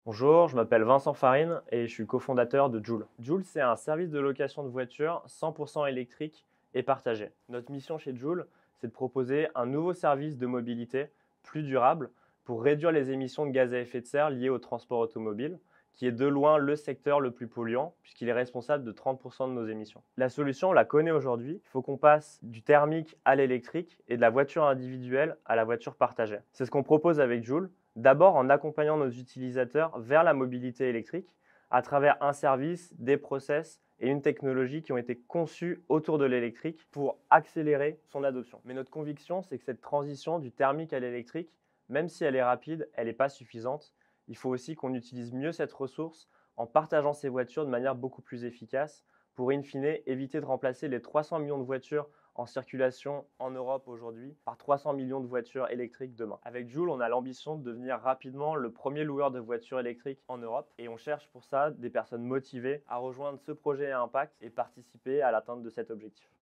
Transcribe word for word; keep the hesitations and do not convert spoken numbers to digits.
Bonjour, je m'appelle Vincent Farine et je suis cofondateur de Joule. Joule, c'est un service de location de voitures cent pour cent électrique et partagé. Notre mission chez Joule, c'est de proposer un nouveau service de mobilité plus durable pour réduire les émissions de gaz à effet de serre liées au transport automobile, qui est de loin le secteur le plus polluant puisqu'il est responsable de trente pour cent de nos émissions. La solution, on la connaît aujourd'hui. Il faut qu'on passe du thermique à l'électrique et de la voiture individuelle à la voiture partagée. C'est ce qu'on propose avec Joule. D'abord en accompagnant nos utilisateurs vers la mobilité électrique à travers un service, des process et une technologie qui ont été conçus autour de l'électrique pour accélérer son adoption. Mais notre conviction, c'est que cette transition du thermique à l'électrique, même si elle est rapide, elle n'est pas suffisante. Il faut aussi qu'on utilise mieux cette ressource en partageant ces voitures de manière beaucoup plus efficace pour, in fine, éviter de remplacer les trois cents millions de voitures en circulation en Europe aujourd'hui par trois cents millions de voitures électriques demain. Avec Joule, on a l'ambition de devenir rapidement le premier loueur de voitures électriques en Europe et on cherche pour ça des personnes motivées à rejoindre ce projet à impact et participer à l'atteinte de cet objectif.